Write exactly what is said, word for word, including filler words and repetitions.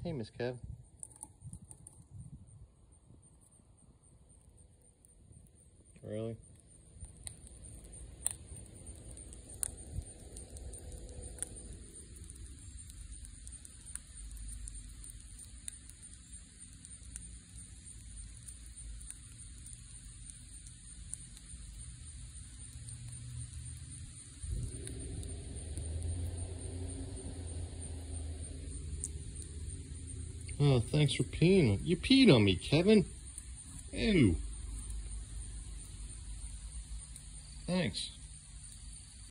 Hey, Miss Kev. Really? Oh, thanks for peeing. You peed on me, Kevin. Ew. Thanks.